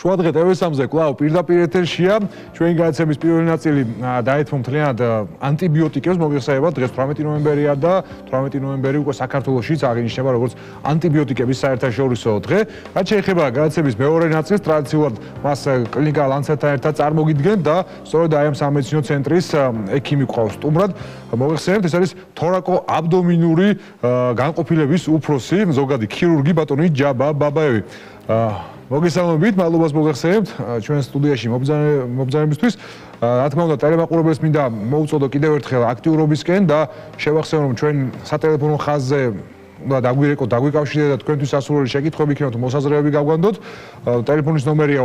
სხვა დღე TV3-ზე კვლავ პირდაპირ ეთერშია. ჩვენი გადაცემის პირველი ნაწილი დაეთმო მთლიანად ანტიბიოტიკებს, მოგეხსენებათ, დღეს 18 ნოემბერია და 18 ნოემბერი უკვე საქართველოშიც აღინიშნება როგორც ანტიბიოტიკების საერთაშორისო დღე. რაც შეეხება გადაცემის მეორე ნაწილს, ტრადიციულად მას კლინიკა ლანცეტთან ერთად წარმოგიდგენ და სწორედ აი ამ სამედიცინო ცენტრის ექიმი ყავს სტუმრად. მოგეხსენებთ, ეს არის თორაკო-აბდომინური განყოფილების უფროსი, ზოგადი ქირურგი ბატონი ჯაბა ბაბაევი. მოგესალმებით, მადლობას მოგეხსენებთ ჩვენ სტუდიაში მობრძანებისთვის. რა თქმა უნდა, ტელემაყურებელს მინდა მოუწოდო კიდევ ერთხელ აქტიურობისკენ და შევახსენო, რომ ჩვენ სატელეფონო ხაზზე უნდა დაგვირეკოთ, დაგვიკავშირდეთ და თქვენთვის სასურველი შეკითხვები იქნება თუ მოსაზრებები გავგანდოთ. ტელეფონის ნომერია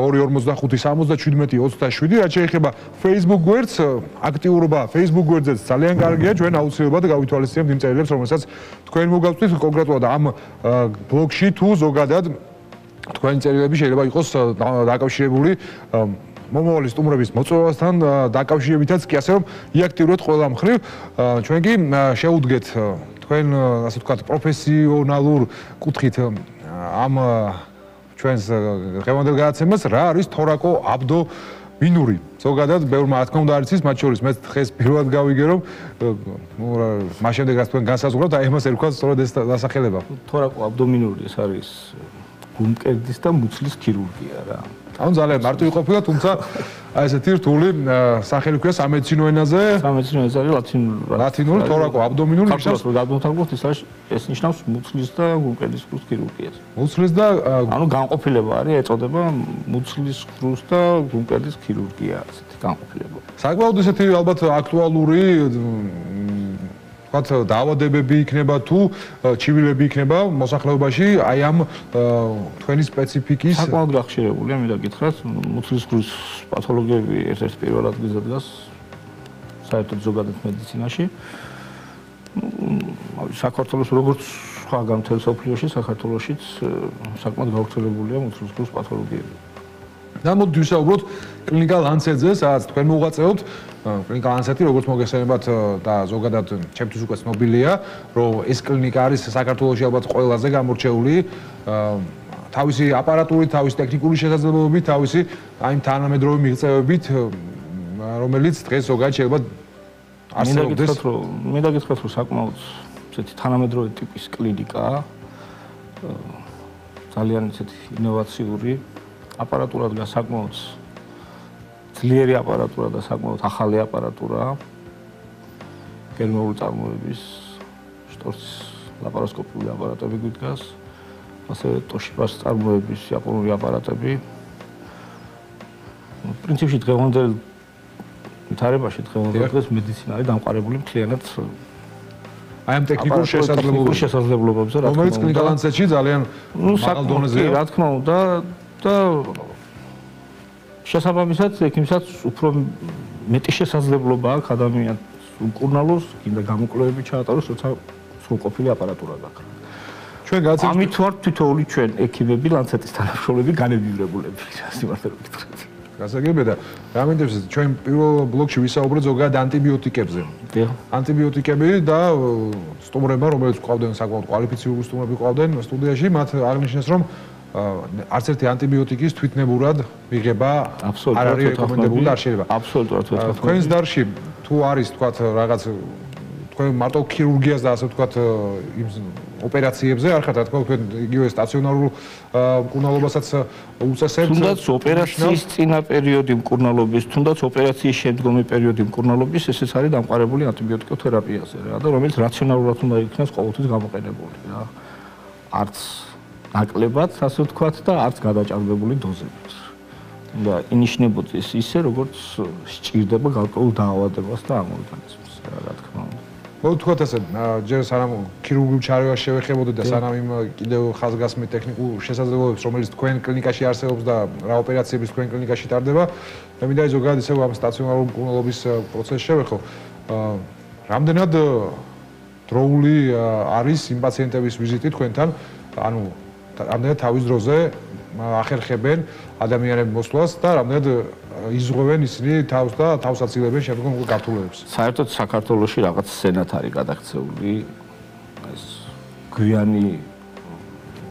245 რაც შეეხება Facebook გვერდს, აქტიურობა Facebook გვერდზეც ძალიან კარგია, ჩვენ აუცილებლად გავითვალისწინებთ იმ წერილებს, რომელსაც თქვენ მოგავწვით, კონკრეტულად ამ ბლოგში თუ ზოგადად თქვენი წერილები შეიძლება იყოს დაკავშირებული მომავალი სტუმრების მოწვევასთან დაკავშირებითაც კი, ასე რომ იაქტიუროთ ყველა მხრივ. ჩვენ კი შევუდგეთ თქვენ, ასე ვთქვათ, პროფესიონალურ კუთხით ამ ჩვენს დღევანდელ გადაცემას, რა არის თორაკო-აბდომინური. ზოგადად, ბევრმა რა თქმა უნდა არ იცის, მათ შორის მეც დღეს პირველად გავიგე, რომ მას შემდეგ რაც თქვენ განსაზღვრავთ, აი ამას ერქვათ სწორედ ეს დასახელება. თორაკო-აბდომინური ეს არის გულმკერდის და მუცლის ქირურგია რა. ანუ ძალიან მარტივი ყოფილა, თუმცა აი ესეთი რთული სახელი ქვია სამედიცინო ენაზე. სამედიცინო ენაზე არის ლათინური თორაკო-აბდომინური ნიშნავს გადმოთარგმნოთ ეს ნიშნავს მუცლის და გულმკერდის ქრუს ქირურგიას. მუცლის და ანუ განყოფილება არის, ეწოდება მუცლის ქრუს და გულმკერდის ქირურგია, ესეთი განყოფილება. საკმაოდ ესეთი ალბათ აქტუალური ვთქვათ, დაავადებები იქნება თუ ჩივილები იქნება მოსახლეობაში აი ამ თქვენი სპეციფიკის. საკმაოდ გახშირებულია, მინდა გითხრათ, მუცლის ქრუს პათოლოგიები ერთ-ერთ პირველ ადგილზე დგას საერთოდ ზოგადად მედიცინაში. საქართველოს როგორც სხვაგან მთელ მსოფლიოში, საქართველოშიც საკმაოდ გავრცელებულია მუცლის ქრუს პათოლოგიები. და მოდი ვისაუბროთ კლინიკა ლანცეტზე, სადაც თქვენ მოღვაწეობთ. კლინიკა ლანცეტი, როგორც მოგესალმებათ და ზოგადად ჩემთვის უკვე ცნობილია, რომ ეს კლინიკა არის საქართველოში ალბათ ყველაზე გამორჩეული თავისი აპარატურით, თავისი ტექნიკური შესაძლებლობებით, თავისი აი თანამედროვე მიღწევებით, რომელიც დღეს ზოგადად შეიძლება არსებობდეს. მინდა გითხრათ, რომ საკმაოდ ესეთი თანამედროვე ტიპის კლინიკაა. ძალიან ესეთი ინოვაციური აპარატურა დგას, საკმაოდ ძლიერი აპარატურა და საკმაოდ ახალი აპარატურაა. გერმანული წარმოების შტორცის ლაპაროსკოპიული აპარატები გვიდგას, ასევე ტოშიბას წარმოების იაპონური აპარატები. პრინციპში დღევანდელ ვითარებაში დღეს მედიცინა არის დამყარებული მთლიანად აი ამ ტექნიკურ შესაძლებლობებზე, რომელიც კლინიკა ლანცეტში ძალიან მაღალ დონეზეა. რა თქმა უნდა და შესაბამისად ექიმსაც უფრო მეტი შესაძლებლობა აქვს ადამიანს უკურნალოს, კიდე გამოკვლევები ჩაატაროს, როცა სრულყოფილი აპარატურა გაქვს. ჩვენ გადაცემის ამით ვართ თითოეული ჩვენ ექიმები, ლანცეტის თანამშრომლები განებივრებულები, სიმართლე გითხრათ. გასაგებია და რა მინდებს ჩვენ პირველ ბლოგში ვისაუბრეთ ზოგადად ანტიბიოტიკებზე. ანტიბიოტიკები და სტუმრებმა, რომელიც ყავდნენ საკმაოდ კვალიფიციური სტუმრები ყავდნენ სტუდიაში, მათ აღნიშნეს, რომ არც ერთი ანტიბიოტიკის თვითნებურად მიღება არ არის რეკომენდებული და არ შეიძლება. აბსოლუტურად ვეთქვათ. თქვენს დარში თუ არის თქვათ რაღაც თქვენ მარტო ქირურგიას და ასე ვთქვათ იმ ოპერაციებზე არ ხართ, რა თქმა უნდა, თქვენ იგივე სტაციონარულ მკურნალობასაც უწესებთ. თუნდაც ოპერაციის წინა პერიოდი მკურნალობის, თუნდაც ოპერაციის შემდგომი პერიოდი მკურნალობის, ესეც არის დამყარებული ანტიბიოტიკოთერაპიაზე რა და რომელიც რაციონალურად უნდა იქნას ყოველთვის გამოყენებული რა. არც ნაკლებად, ასე ვთქვათ და არც გადაჭარბებული დოზებით. და ინიშნებოდეს ისე, როგორც სჭირდება გარკვეულ დაავადებას და ამ ორგანიზმს, რა თქმა უნდა. მოვთქვათ ასე, ჯერ სანამ ქირურგიულ ჩარევას შევეხებოდეთ და სანამ იმ კიდევ ხაზგასმით ტექნიკურ შესაძლებლობებს, რომელიც თქვენ კლინიკაში არსებობს და რა ოპერაციების თქვენ კლინიკაში ტარდება, მე მინდა ზოგადად ისევ ამ სტაციონარული მკურნალობის პროცესს შევეხო. რამდენად დროული არის იმ პაციენტების ვიზიტი თქვენთან, ანუ რამდენად თავის დროზე ახერხებენ ადამიანების მოსვლას და რამდენად იზღვევენ ისინი თავს და თავს აცილებენ შემდგომ გართულებებს. საერთოდ საქართველოში რაღაც სენათ არის გადაქცეული ეს გვიანი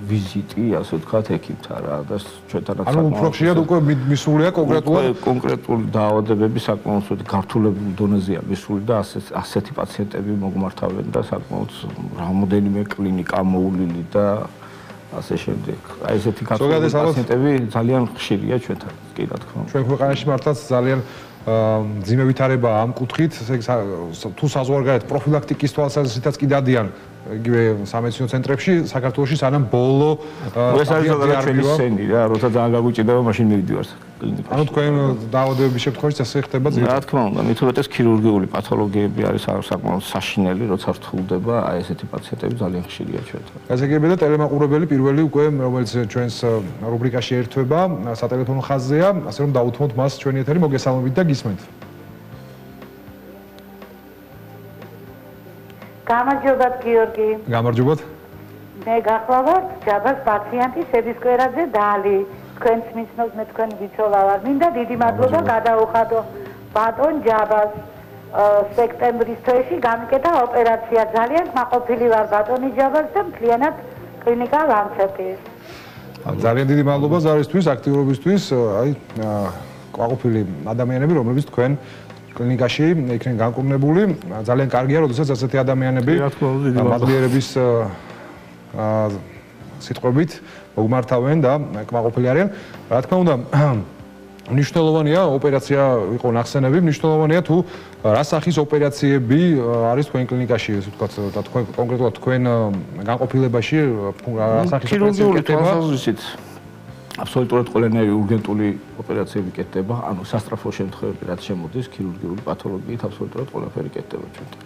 ვიზიტი, ასე ვთქვათ, ექიმთან რა და ჩვენთანაც ანუ უფრო ხშირად უკვე მისულია კონკრეტული დაავადებები საკმაოდ გართულებულ დონეზეა მისული და ასეთი პაციენტები მოგმართავენ და sakmaud რამოდენიმე კლინიკა მოულილი და ასე შემდეგ. აი ესეთი გართულებული პაციენტები ძალიან ხშირია ჩვენთან, კი რა თქმა უნდა. ჩვენ ქვეყანაში მართლაც ძალიან ძიმე ვითარებაა ამ კუთხით, თუ საზღვარგარეთ პროფილაქტიკის თვალსაზრისითაც კი დადიან იგივე სამედიცინო ცენტრებში საქართველოში სანამ ბოლო ეს არის ჩვენი სცენი რა, როცა ძალიან გაგვიჭირდება მაშინ მივიდივარ კლინიკაში. ანუ თქვენ დაავადებების შემთხვევაში ასე ხდება ძირითადად? რა თქმა უნდა, მით უმეტეს ქირურგიული პათოლოგიები არის საკმაოდ საშინელი, როცა რთულდება, აი ესეთი პაციენტები ძალიან ხშირია ჩვენთან. გასაგებია და ტელემაყურებელი პირველი უკვე რომელიც ჩვენს რუბრიკაში ერთვება სატელეფონო ხაზზეა, ასე რომ დაუთმოთ მას ჩვენი ეთერი, მოგესალმებით და გისმენთ. გამარჯობათ გიორგი. გამარჯობათ. მე გახლავართ ჯაბას პაციენტი სედისკვერაძე დალი. თქვენს მიცნობს მე თქვენი ვიცოლა ვარ. მინდა დიდი მადლობა გადაუხადო ბატონ ჯაბას. სექტემბრის თვეში გამიკეთა ოპერაცია. ძალიან კმაყოფილი ვარ ბატონი ჯაბას და მთლიანად კლინიკა ლანცეტის. ძალიან დიდი მადლობა ზარისთვის, აქტიურობისთვის. აი კმაყოფილი ადამიანები, რომლებიც თქვენ კლინიკაში იქნენ განკურნებული, ძალიან კარგია, როდესაც ასეთი ადამიანები მადლიერების სიტყვებით მოგმართავენ და კმაყოფილი არიან. რა თქმა უნდა, მნიშვნელოვანია ოპერაცია იყო ნახსენები, მნიშვნელოვანია თუ რა სახის ოპერაციები არის თქვენ κλინიკაში, ასე ვთქვათ, და თქვენ კონკრეტულად თქვენ განყოფილებაში რა სახის ოპერაციები ხდება? აბსოლუტურად ყველანაირი урგენტული ოპერაციები კეთდება, ანუ სასტრაფო შემთხვევები რაც შემოდის ქირურგიული პათოლოგიით აბსოლუტურად ყველაფერი კეთდება ჩვენთან.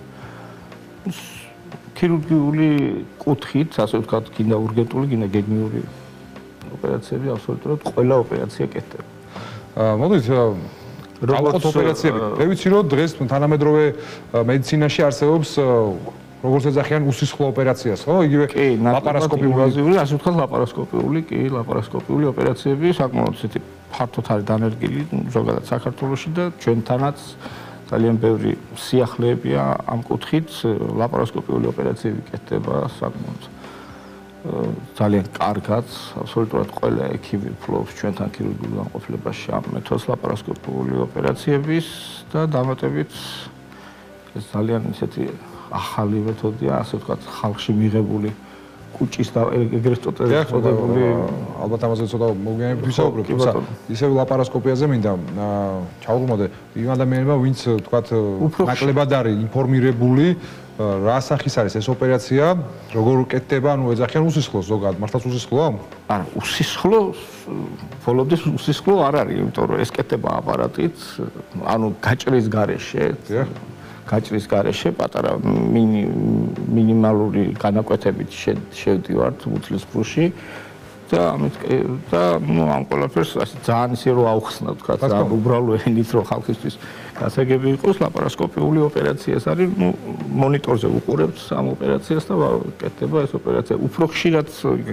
ქირურგიული კუთხით, ასე ვთქვათ, გინდა урგენტული, გინდა გეგმიური ოპერაციები აბსოლუტურად ყველა ოპერაცია კეთდება. მოდით როგორც ოპერაციები. მე ვიცი რომ დღეს თანამედროვე მედიცინაში არსებობს როგორც ეძახიან უსისხლო ოპერაციას, ხო? იგივე ლაპარასკოპიული, ასე ვთქვათ, ლაპარასკოპიული ოპერაციები საკმაოდ ისეთი ფართოდ არის დანერგილი ზოგადად საქართველოში და ჩვენთანაც ძალიან ბევრი სიახლეებია ამ კუთხით, ლაპარასკოპიული ოპერაციები კეთდება საკმაოდ ძალიან კარგად, აბსოლუტურად ყველა ექიმი ფლობს ჩვენთან ქირურგიულ განყოფილებაში ამ მეთოდს ლაპარასკოპიული ოპერაციების და დამატებით ეს ძალიან ისეთი ახალი მეთოდია, ასე ვთქვათ, ხალხში მიღებული კუჭის და ეგრეთ წოდებული ალბათ ამაზე ცოტა მოგვიანებით ვისაუბრებთ, თუმცა ისევ ლაპარასკოპიაზე მინდა ჩავუყმოდე იმ ადამიანებმა, ვინც ვთქვათ, ნაკლებად არის ინფორმირებული რა სახის არის ეს ოპერაცია, როგორ კეთდება, ანუ ეძახიან უსისხლოს ზოგადად, მართლაც უსისხლოა? არა, უსისხლო, ბოლომდე უსისხლო არ არის, იმიტომ რომ ეს კეთდება აპარატით, ანუ გაჭრის გარეშე. გაჭრის გარეშე პატარა მინიმალური განაკვეთებით შევდივართ მუცლის ფრუში და ამით და ნუ ამ ყველაფერს ასე ძალიან ისე რომ აუხსნა ვთქვათ რა უბრალო ენით რომ ხალხისთვის გასაგები იყოს ლაპარასკოპიული ოპერაცია ეს არის ნუ მონიტორზე უყურებთ ამ ოპერაციას და კეთდება ეს ოპერაცია უფრო ხშირად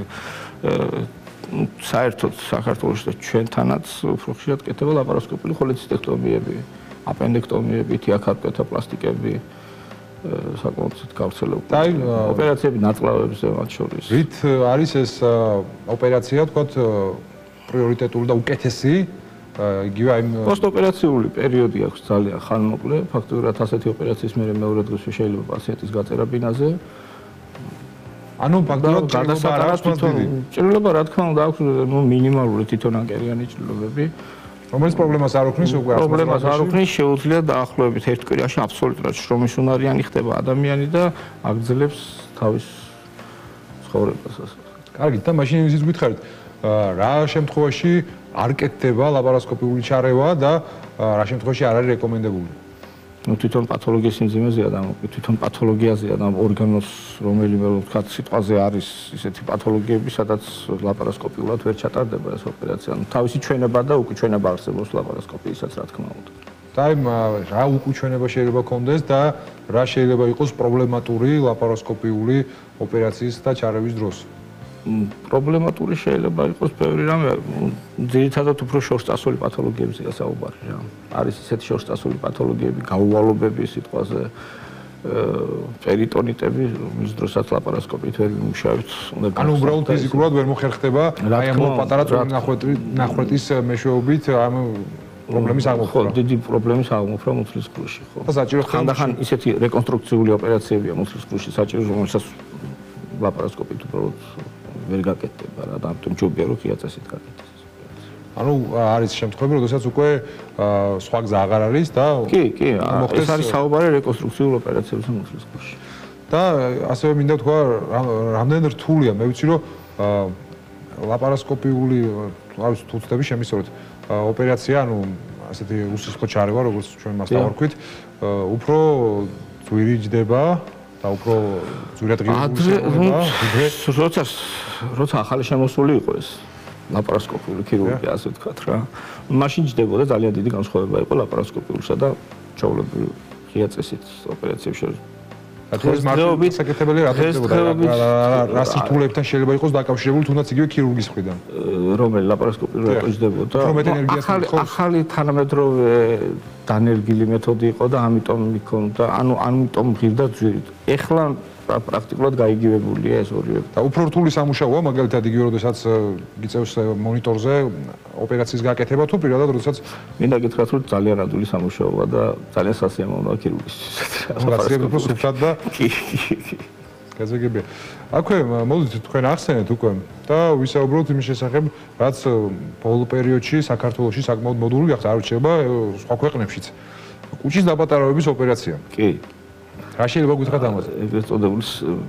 საერთოდ საქართველოში და ჩვენთანაც უფრო ხშირად კეთდება ლაპარასკოპიული ხოლეცისტექტომიები აპენდექტომიები, თიაქარკვეთა პლასტიკები, საკმაოდ გავრცელებული ოპერაციები ნაწლავებზე მათ შორის. რით არის ეს ოპერაცია, თქვათ, პრიორიტეტული და უკეთესი? იგივე აი პოსტოპერაციული პერიოდი აქვს ძალიან ხანმოკლე, ფაქტობრივად ასეთი ოპერაციის მეორე დღესვე შეიძლება პაციენტის გაწერა ბინაზე. ანუ ფაქტობრივად ჭრილობა რა თქმა უნდა აქვს, ნუ მინიმალური თვითონანკერიანი ჭრილობები. რომელიც პრობლემას არ უქმნის უკვე პრობლემას არ უქმნის შეუძლია დაახლოებით ერთ კვირაში აბსოლუტურად შრომისუნარიანი ხდება ადამიანი და აგრძელებს თავის ცხოვრებას ასე. კარგი, და მაშინ ისიც გითხარით, რა შემთხვევაში არ კეთდება ლაპარასკოპიული ჩარევა და რა შემთხვევაში არ არის რეკომენდებული? ნუ თვითონ პათოლოგიის სიმძიმეზეა და თვითონ პათოლოგიაზეა და ორგანოს რომელიმე ვთქვათ სიტყვაზე არის ისეთი პათოლოგიები, სადაც ლაპარასკოპიულად ვერ ჩატარდება ეს ოპერაცია. ნუ თავისი ჩვენება და უკუჩვენება არსებობს ლაპარასკოპიისაც რა თქმა უნდა. და აი რა უკუჩვენება შეიძლება კონდეს და რა შეიძლება იყოს პრობლემატური ლაპარასკოპიული ოპერაციის და ჩარევის დროს? პრობლემატური შეიძლება იყოს ბევრი რამე, ძირითადად უფრო შორსწასული პათოლოგიებზეა საუბარი რა. არის ისეთი შორსწასული პათოლოგიები, გაუვალობები სიტყვაზე, პერიტონიტები, მის დროსაც ლაპარასკოპით ვერ ვიმუშავებთ. ანუ უბრალოდ ფიზიკურად ვერ მოხერხდება აი ამ პატარა ნახვეტის მეშვეობით ამ პრობლემის აღმოფხვრა. ხო, დიდი პრობლემის აღმოფხვრა მუცლის გულში, ხო. და საჭირო ხანდახან ისეთი რეკონსტრუქციული ოპერაციებია მუცლის გულში საჭირო, რომელსაც ლაპარასკოპით უბრალოდ ვერ გაკეთდება რა, და ამიტომ ჯობია რომ ხიაწესით გაკეთდეს. ანუ არის შემთხვევები, როდესაც უკვე სხვა გზა აღარ არის და კი, ეს არის საუბარი რეკონსტრუქციულ ოპერაციებზე მუცლის გულში. და ასევე მინდა თქვა, რამდენი რთულია, მე ვიცი რომ ლაპარასკოპიული არის თუცდები შემისწორეთ ოპერაცია, ანუ ასეთი უსისხლო ჩარევა, როგორც ჩვენ მას დავარქვით, უფრო ძვირი ჯდება და უფრო ძვირად ღირებული როცა ახალი შემოსული იყო ეს ლაპარასკოპიული ქირურგია, ასე ვთქვათ რა. მაშინ ჯდებოდა ძალიან დიდი განსხვავება იყო ლაპარასკოპიულსა და ჩაოლებრივ ხიაწესით ოპერაციებს შორის. დღეს მარტივად საკეთებელი რა ხდებოდა? რა სირთულეებთან შეიძლება იყოს დაკავშირებული თუნდაც იგივე ქირურგის მხრიდან? რომელი ლაპარასკოპიული რატო ჯდებოდა? ახალი თანამედროვე დანერგილი მეთოდი იყო და ამიტომ მიქონდა, ამიტომ ღირდა ძვირით. ეხლა პრაქტიკულად გაიგივებულია ეს ორივე. და უფრო რთული სამუშაოა, მაგალითად იგივე როდესაც გიწევს მონიტორზე ოპერაციის გაკეთება თუ პირადად როდესაც მინდა გითხრათ რომ ძალიან რადული სამუშაოა და ძალიან სასიამოვნოა ქირურგისთვის. გასაგებია უფრო სუფთად და კი. გასაგებია. აქვე მოდით თქვენ ახსენეთ უკვე და ვისაუბროთ იმის შესახებ, რაც ბოლო პერიოდში საქართველოში საკმაოდ მოდული გახდა, არ რჩება სხვა ქვეყნებშიც. კუჭის დაპატარავების ოპერაცია. კი. რა შეიძლება გითხრათ ამაზე? ეგრეთ წოდებული,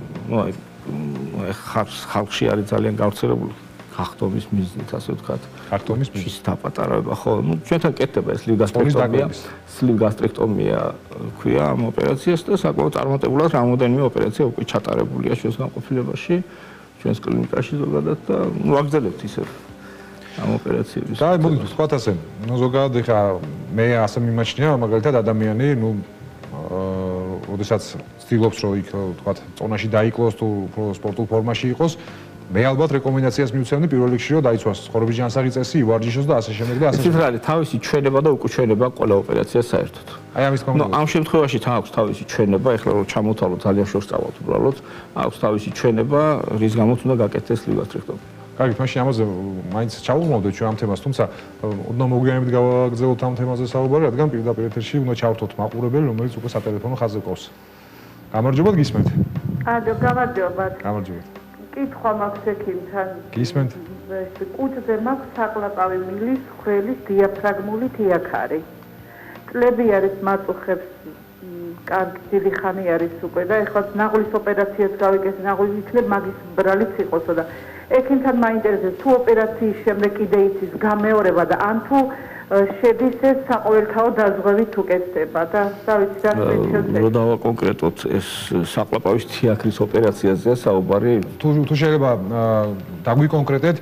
ხალხში არის ძალიან გავრცელებული ხახტომის მიზნით, ასე ვთქვათ. ხახტომის მიზნით დაპატარავება, ხო, ჩვენთან კეთდება ეს სლივ გასტრექტომია ქვია ამ ოპერაციას და საკმაოდ წარმატებულად რამოდენიმე ოპერაცია უკვე ჩატარებულია ჩვენს განყოფილებაში, ჩვენს კლინიკაში ზოგადად და ვაგრძელებთ ისევ ამ ოპერაციების. და მოდით ვთქვათ ასე, ზოგადად ეხა მე ასე მიმაჩნია, მაგალითად ადამიანი, როდესაც ცდილობს რომ იქ ვთქვათ წონაში დაიკლოს თუ უფრო სპორტულ ფორმაში იყოს, მე ალბათ რეკომენდაციას მივცემდი პირველ რიგში რომ დაიცვას ცხოვრების ჯანსაღი წესი, ივარჯიშოს და ასე შემდეგ და ასე შემდეგ. ეს არის თავისი ჩვენება და უკუჩვენება ყველა ოპერაციას საერთოდ. აი ამის გამო ამ შემთხვევაში აქვს თავისი ჩვენება, ეხლა რომ ჩამოთვალოთ ძალიან შორს წავალთ უბრალოდ, აქვს თავისი ჩვენება, რის გამოც უნდა გაკეთდეს ლივგასტრექტომია. კარგი, მაშინ ამაზე მაინც ჩავუღმავდეთ ჩვენ ამ თემას, თუმცა ოდნავ მოგვიანებით გავაგრძელოთ ამ თემაზე საუბარი, რადგან პირდაპირ ეთერში უნდა ჩავთოთ მაყურებელი, რომელიც უკვე სატელეფონო ხაზზე ყავს. გამარჯობათ, გისმენთ? ალო, გამარჯობათ. გამარჯობათ. კითხვა მაქვს ექიმთან. გისმენთ? კუჭზე მაქვს საყლაპავი მილის, ხვრელის, დიაფრაგმული თიაქარი. წლები არის მაწუხებს, კარგი დიდი ხანი არის უკვე და ეხლა ნაღლის ოპერაციას გავიკეთე, ნაღლის იქნებ მაგის ბრალიც იყოსო და ექიმთან მაინტერესებს თუ ოპერაციის შემდეგ კიდე იცის გამეორება და ან თუ შედის ეს საყოველთაო დაზღვევით უკეთდება და დავიცი რა შეიძლება. რო დავაკონკრეტოთ ეს საყლაპავის თიაქრის ოპერაციაზეა საუბარი. თუ შეიძლება დაგვიკონკრეტეთ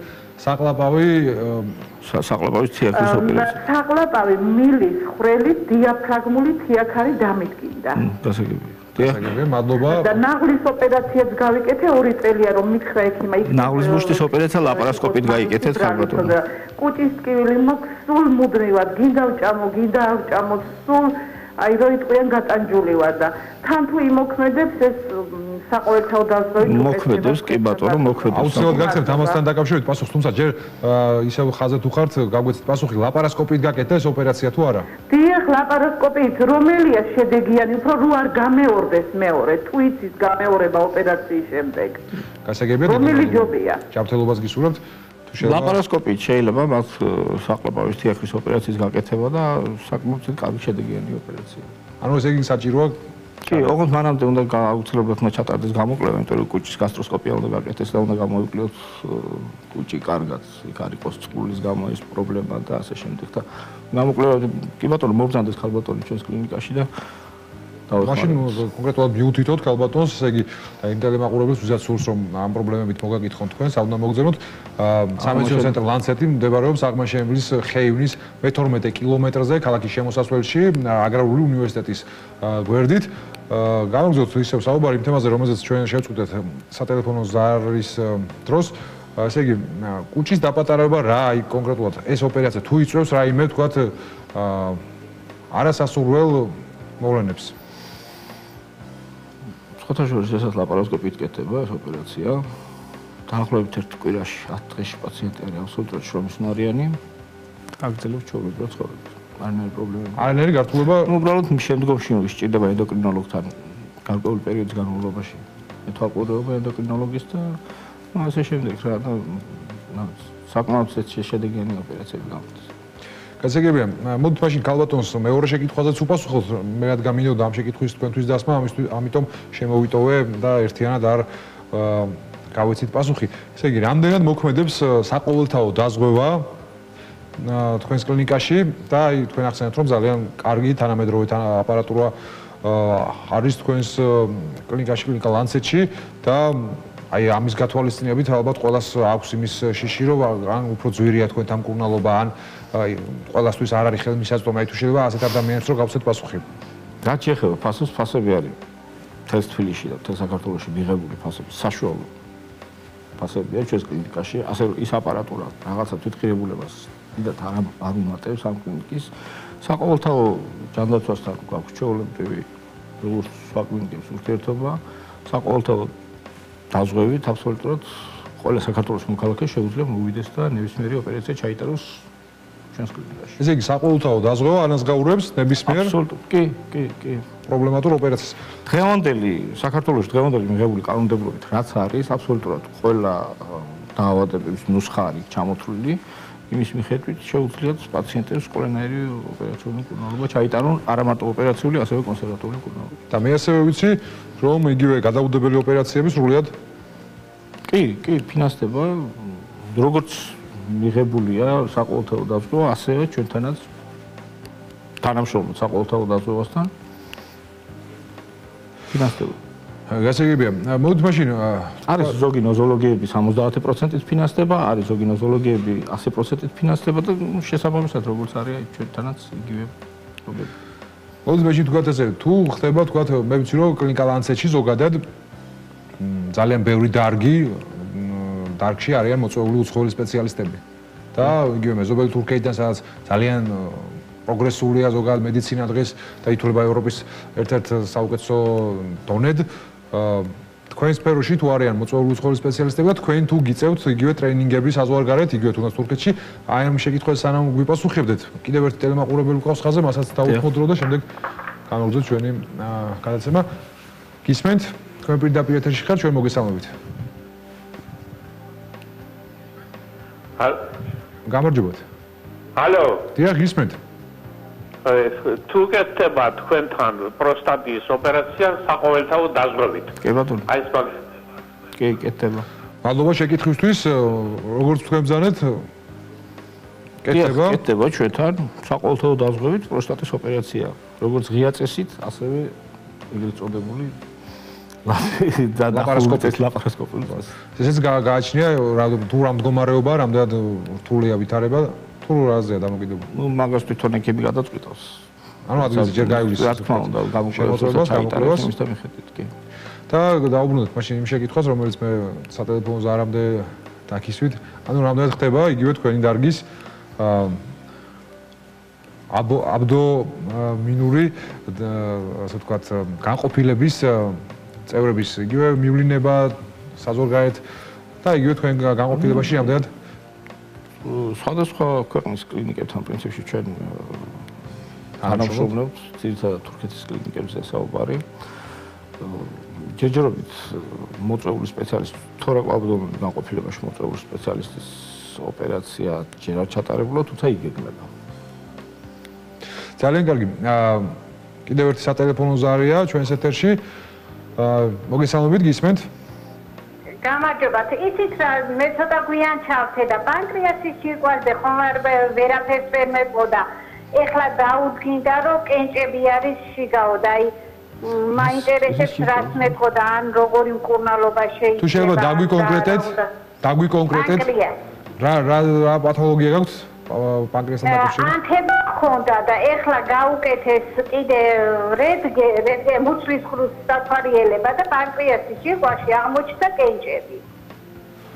საყლაპავის თიაქრის ოპერაცია. საყლაპავი მილის, ხვრელის, დიაფრაგმული თიაქარი დამიდგინდა. გასაგებია. გასაგებია, მადლობა. და ნაღლის ოპერაციაც გავიკეთე 2 წელია რომ მითხრა ექიმა. ნაღლის ბუშტის ოპერაცია ლაპარასკოპით გაიკეთეთ ხალბატონო. კუჭის ტკივილი მაქვს სულ მუდმივად, გინდა ვჭამო, გინდა არ ვჭამო, სულ აი რო იტყვიან გატანჯული ვარ და თან თუ იმოქმედებს ეს საყოველთაო დაზღვევით მოქმედებს კი ბატონო, მოქმედებს. აუცილებლად გაგცემთ ამასთან დაკავშირებით პასუხს, თუმცა ჯერ ისევ ხაზზე თუ ხართ, გაგვეცეთ პასუხი, ლაპარასკოპით გაკეთდა ეს ოპერაცია თუ არა? დიახ, ლაპარასკოპით, რომელია შედეგიანი, უფრო რო არ გამეორდეს მეორე, თუ იცის გამეორება ოპერაციის შემდეგ. გასაგებია. რომელი ჯობია? ჯანმრთელობას გისურვებთ. ლაპარასკოპით შეიძლება მათ საყლაპავის თიაქრის ოპერაციის გაკეთება და საკმაოდ კარგი შედეგიანი ოპერაცია. ანუ ესე იგი საჭიროა კი, ოღონდ მანამდე უნდა აუცილებლად უნდა ჩატარდეს გამოკვლევა, იმიტომ რომ კუჭის გასტროსკოპია უნდა გაკეთდეს და უნდა გამოვიკლოთ კუჭი კარგად, იქ არ იყოს წყურის გამო ეს პრობლემა და ასე შემდეგ და გამოკვლევა კი ბატონო მოგზანდეს ხალბატონი ჩვენს კლინიკაში და მაშინ კონკრეტულად მიუთითოთ ხალბატონს, ესე იგი იმ ტელემაყურებელს ვისაც სურს რომ ამ პრობლემებით მოგაკითხონ თქვენს, არ უნდა მოგზენოთ. სამედიცინო ცენტრი ლანცეტი მდებარეობს აღმაშენებლის ხეივნის მე-12 კილომეტრზე, ქალაქის შემოსასვლელში, აგრარული უნივერსიტეტის გვერდით. გავაგრძელოთ ისევ საუბარი იმ თემაზე, რომელზეც ჩვენ შევწყვეტეთ სატელეფონო ზარის დროს. ესე იგი, კუჭის დაპატარავება რა აი კონკრეტულად ეს ოპერაცია თუ იწვევს რაიმე თქვათ არასასურველ მოვლენებს. Fotoshop-ში ესაც ლაპარასკოპით კეთდება ეს ოპერაცია. დაახლოებით ერთ კვირაში 10 დღეში პაციენტი არის აბსოლუტურად შრომისნარიანი. აგრძელებს ჩვეულებრივ ცხოვრებას. არანაირი პრობლემა. არანაირი გართულება. უბრალოდ შემდგომში სჭირდება ენდოკრინოლოგთან გარკვეული პერიოდის განმავლობაში მეთვალყურეობა ენდოკრინოლოგის და ასე შემდეგ რა და საკმაოდ შედეგიანი ოპერაციები გამოდის. გასაგებია, მოდით მაშინ ქალბატონს მეორე შეკითხვაზეც უპასუხოთ. მე რადგან მინდოდა ამ შეკითხვის თქვენთვის დასმა, ამიტომ შემოვიტოვე და ერთიანად არ გავეცით პასუხი. ესე იგი, რამდენად მოქმედებს საყოველთაო დაზღვევა თქვენს კლინიკაში და აი თქვენ ახსენეთ, რომ ძალიან კარგი თანამედროვე აპარატურა არის თქვენს კლინიკაში, კლინიკა ლანცეტში და აი ამის გათვალისწინებით ალბათ ყველას აქვს იმის შიში, რომ ან უფრო ძვირია თქვენთან მკურნალობა, ან აი ყველასთვის არ არის ხელმისაწვდომი, აი თუ შეიძლება ასეთ ადამიანებს რომ გავცეთ პასუხი. რაც შეეხება ფასებს, ფასები არის მთელს თბილისში და მთელ საქართველოში მიღებული ფასები საშუალო ფასებია ჩვენს კლინიკაში, ასე რომ ის აპარატურა რაღაცა თვითღირებულებას დიდად არ უმატებს ამ კლინიკის საყოველთაო ჯანდაცვასთან გვაქვს ჩვეულებრივი როგორც სხვა კლინიკებს ურთიერთობა, საყოველთაო დაზღვევით აბსოლუტურად ყველა საქართველოს მოქალაქეს შეუძლია მოვიდეს და ნებისმიერი ოპერაცია ჩაიტაროს ჩვენს კლინიკაში. ესე იგი, საყოველთაო დაზღვევა ანაზღაურებს ნებისმიერ კი. პრობლემატურ ოპერაციას. დღევანდელი საქართველოს დღევანდელი მიღებული კანონმდებლობით რაც არის აბსოლუტურად ყველა დაავადებების ნუსხა არის ჩამოთვლილი იმის მიხედვით შეუძლიათ პაციენტებს ყველანაირი ოპერაციული მკურნალობა ჩაიტარონ არა მარტო ოპერაციული, ასევე კონსერვატიული მკურნალობა. და მე ასევე ვიცი, რომ იგივე გადაუდებელი ოპერაციები სრულიად კი, ფინანსდება როგორც მიღებულია საყოველთაო დაზღვევა, ასევე ჩვენთანაც თანამშრომლობთ საყოველთაო დაზღვევასთან ფინანსდება. გასაგებია, მოდით მაშინ არის ზოგი ნოზოლოგიები 70%-ით ფინანსდება, არის ზოგი ნოზოლოგიები 100%-ით ფინანსდება და შესაბამისად როგორც არის ჩვენთანაც იგივე პრობლემა. მოდით მაშინ თქვათ ესე, თუ ხდება თქვათ, მე ვიცი რომ კლინიკა ლანცეტში ზოგადად ძალიან ბევრი დარგში არიან მოწვეული უცხოელი სპეციალისტები. და იგივე მეზობელი თურქეთიდან სადაც ძალიან პროგრესულია ზოგადად მედიცინა დღეს და ითვლება ევროპის ერთ-ერთ საუკეთესო დონედ. თქვენ სფეროში თუ არიან მოწვეული უცხოელი სპეციალისტები და თქვენ თუ გიწევთ იგივე ტრეინინგები საზღვარგარეთ, იგივე თუნდაც თურქეთში, აი ამ შეკითხვას სანამ გვიპასუხებდეთ. კიდევ ერთი ტელემაყურებელი გვყავს ხაზზე, მასაც დავუთმოთ რომ და შემდეგ განვაგრძელოთ ჩვენი გადაცემა. გისმენთ? თქვენ პირდაპირ ეთერში ხართ, ჩვენ მოგესალმებით. გამარჯობათ. ალო. დიახ, გისმენთ. თუ გეთება თქვენთან პროსტატის ოპერაცია საყოველთაო დაზღვევით. კი ბატონო. აი ეს მაგ. კი, კეთდება. მადლობა შეკითხვისთვის, როგორც თქვენ ბრძანეთ, კეთდება. კეთდება ჩვენთან საყოველთაო დაზღვევით პროსტატის ოპერაცია, როგორც ღია წესით, ასევე ეგრეთ წოდებული ლაპარასკოპული. ესეც გააჩნია თუ რა მდგომარეობა, რამდენად რთულია ვითარება, თუ რაზეა დამოკიდებული. მაგას თვითონ ეკები გადაწყვეტავს. ანუ ადგილზე ჯერ გაივლის. რა თქმა უნდა, გამოკვლევას ჩაიტარებს იმის და მიხედვით, კი. და დაუბრუნდეთ მაშინ იმ შეკითხვას, რომელიც მე სატელეფონო ზარამდე დაქისვით, ანუ რამდენად ხდება იგივე თქვენი დარგის აბდომინური, ასე ვთქვათ, განყოფილების წევრების იგივე მივლინება საზღვარგარეთ და იგივე თქვენ განყოფილებაში რამდენად სხვადასხვა ქვეყნის კლინიკებთან პრინციპში ჩვენ თანამშრომლობთ, ძირითადად თურქეთის კლინიკებზე საუბარი. ჯერჯერობით მოწვეული სპეციალისტი, თორე აბდომინის განყოფილებაში მოწვეული სპეციალისტის ოპერაცია ჯერ არ ჩატარებულა, თუმცა იგეგმება. ძალიან კარგი. კიდევ ერთი სატელეფონო ზარია ჩვენს ეთერში. მოგესალმებით, გისმენთ? გამარჯობათ. იცით რა, მე ცოტა გვიან ჩავთე და პანკრეასის სიკვარზე ხომ ვერაფერს ვერ მეყოდა. ეხლა დაუდგინდა, რომ კენჭები არის შიგაო და აი მაინტერესებს რას მეყოდა, ან როგორი მკურნალობა შეიძლება. თუ შეიძლება დაგვიკონკრეტეთ? რა პათოლოგია გაქვთ? პანკრეასთან დაკავშირებით? ანთება ჰქონდა და ეხლა გაუკეთეს კიდე მუცლის ხრუს საფარიელება და პანკრეასის სიკვარში აღმოჩნდა კენჭები.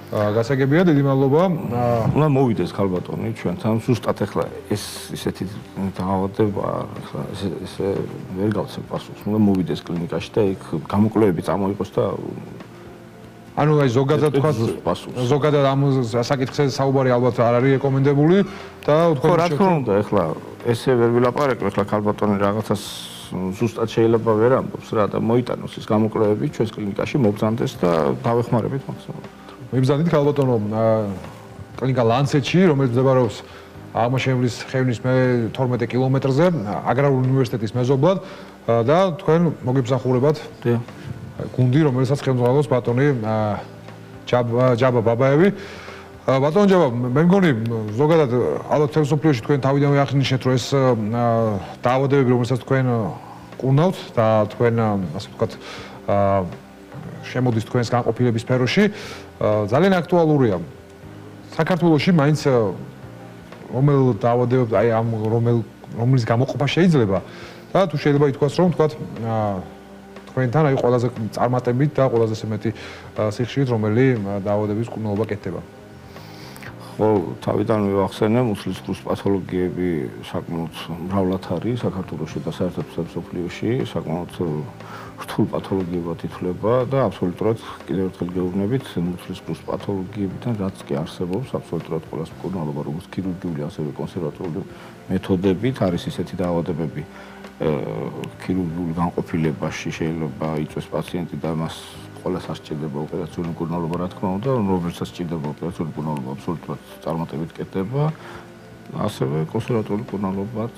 გასაგებია, დიდი მადლობა. უნდა მოვიდეს ქალბატონი ჩვენთან, ზუსტად ახლა ეს ისეთი დაავადება, ახლა ესე ვერ გავცემ პასუხს. უნდა მოვიდეს კლინიკაში და იქ გამოკვლევები წამოიღოს და ანუ აი ზოგადად თქვა ზოგადად ამ საკითხზე საუბარი ალბათ არ არის რეკომენდებული და ხო რა თქმა უნდა ახლა ესე ვერ ვილაპარაკებ ახლა ქალბატონი რაღაცას ზუსტად შეიძლება ვერ ამბობს რა და მოიტანოს ის გამოკვლევები ჩვენს კლინიკაში მოგზანდეს და დავეხმარებით მაქსიმალურად. მიბრძანდით ქალბატონო კლინიკა ლანცეტში, რომელიც მდებარეობს აღმაშენებლის ხევნის მე-12 კილომეტრზე, აგრარული უნივერსიტეტის მეზობლად და თქვენ მოგებსახურებათ გუნდი, რომელსაც ხელმძღვანელობს ბატონი ჯაბა ბაბაევი. ბატონ ჯაბა, მე მგონი ზოგადად ალბათ თელესოფლიოში თქვენ თავიდანვე აღნიშნეთ, რომ ეს დაავადებები, რომელსაც თქვენ კურნავთ და თქვენ ასე ვთქვათ შემოდის თქვენს განყოფილების სფეროში, ძალიან აქტუალურია. საქართველოში მაინც რომელ დაავადებებს, აი ამ რომლის გამოყოფა შეიძლება და თუ შეიძლება ითქვას, რომ ვთქვათ თქვენთან აი ყველაზე წარმატებით და ყველაზე მეტი სიხშირით რომელი დაავადების კურნალობა კეთდება. ხო, თავიდანვე ვახსენე, მუცლის ღრუს პათოლოგიები საკმაოდ მრავლად არის საქართველოში და საერთოდ მსოფლიოში, საკმაოდ რთულ პათოლოგიებად ითვლება და აბსოლუტურად კიდევ ერთხელ გეუბნებით, მუცლის ღრუს პათოლოგიებიდან რაც კი არსებობს, აბსოლუტურად ყველას მკურნალობა, როგორც ქირურგიული, ასევე კონსერვატიული მეთოდებით არის ისეთი დაავადებები ქირურგიული განყოფილებაში შეიძლება იწვეს პაციენტი და მას ყველას არ სჭირდება ოპერაციული მკურნალობა, რა თქმა უნდა, რომელსაც სჭირდება ოპერაციული მკურნალობა, აბსოლუტურად წარმატებით კეთდება, ასევე კონსერვატიული მკურნალობაც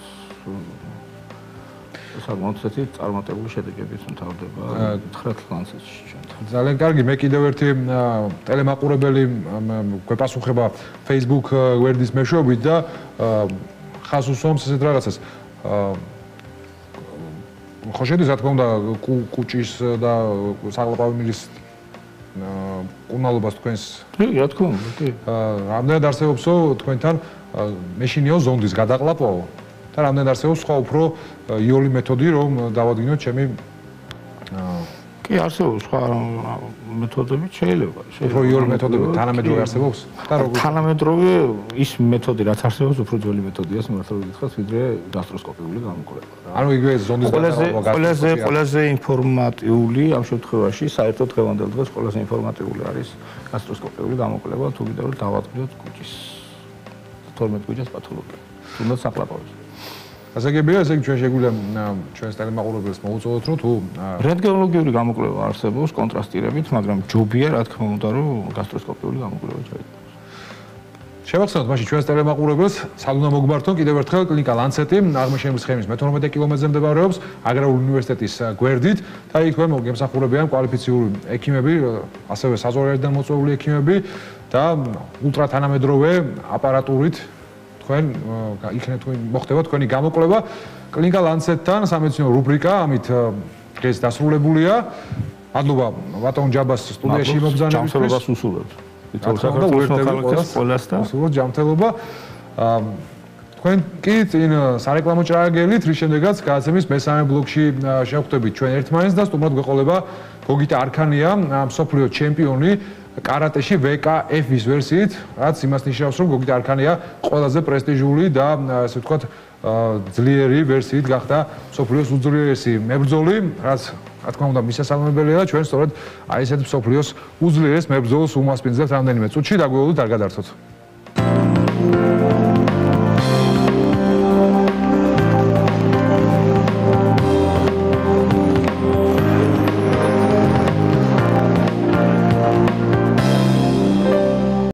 საკმაოდ ისეთი წარმატებული შედეგებით მთავრდება 9 ლანცეტში ჩვენთან. ძალიან კარგი, მე კიდევ ერთი ტელემაყურებელი გვეპასუხება Facebook გვერდის მეშვეობით და ხას უსვამს ესეთ რაღაცას. ხო შედის რა თქმა უნდა კუჭის და საყლაპავი მილის კურნალობას თქვენს რა თქმა უნდა კი რამდენად არსებობსო თქვენთან მეშინიო ზონდის გადაყლაპვაო და რამდენად არსებობს სხვა უფრო იოლი მეთოდი რომ დავადგინოთ ჩემი კი არსებობს სხვა მეთოდები შეიძლება უფრო იოლი მეთოდები თანამედროვე არსებობს და როგორ თანამედროვე ის მეთოდი რაც არსებობს უფრო ძველი მეთოდია სიმართლე გითხრათ ვიდრე გასტროსკოპიული გამოკვლევა ანუ იგივე ზონდის გადაყლაპვა ყველაზე ინფორმატიული ამ შემთხვევაში საერთოდ დღევანდელ დღეს ყველაზე ინფორმატიული არის გასტროსკოპიული გამოკვლევა თუ ვიდრე დავადგინოთ კუჭის 12 კუჭის პათოლოგია თუნდაც საყლაპავის გასაგებია, ესე იგი ჩვენ შეგვიძლია ჩვენს ტელემაყურებელს მოუწოდოთ, რომ თუ რენტგენოლოგიური გამოკვლევა არსებობს კონტრასტირებით, მაგრამ ჯობია, რა თქმა უნდა, რომ გასტროსკოპიული გამოკვლევა ჩაიდოს. შევახსენოთ მაშინ ჩვენს ტელემაყურებელს, სალუნა მოგმართონ კიდევ ერთხელ კლინიკა ლანცეტი, აღმაშენებლის ხევნის მე-12 კილომეტრზე მდებარეობს, აგრარული უნივერსიტეტის გვერდით და იქ თქვენ მოგემსახურებიან კვალიფიციური ექიმები, ასევე საზღვარგარეთიდან მოწვეული ექიმები და ულტრათანამედროვე აპარატურით თქვენ იქნებ თქვენ მოხდება თქვენი გამოკვლევა კლინიკა ლანცეტთან სამედიცინო რუბრიკა ამით დღეს დასრულებულია მადლობა ბატონ ჯაბას სტუდიაში მობრძანებისთვის ჯანმრთელობას უსურვებთ საქართველოს მოქალაქეს ყველას და უსურვებთ ჯანმრთელობა თქვენ კი წინ სარეკლამო ჭრაგელით რის შემდეგაც გადაცემის მესამე ბლოკში შევხვდებით ჩვენ ერთმანეთს და სტუმრად გვეყოლება გოგიტა არქანია მსოფლიო ჩემპიონი კარატეში VKF-ის ვერსიით, რაც იმას ნიშნავს, რომ გოგიტა არქანია ყველაზე პრესტიჟული და ასე ვთქვათ, ძლიერი ვერსიით გახდა მსოფლიოს უძლიერესი მებრძოლი, რაც რა თქმა უნდა მისასალმებელია და ჩვენ სწორედ აი ესეთ მსოფლიოს უძლიერეს მებრძოლს უმასპინძლებთ რამდენიმე წუთში და გვეუბნებით არ გადაარჩოთ.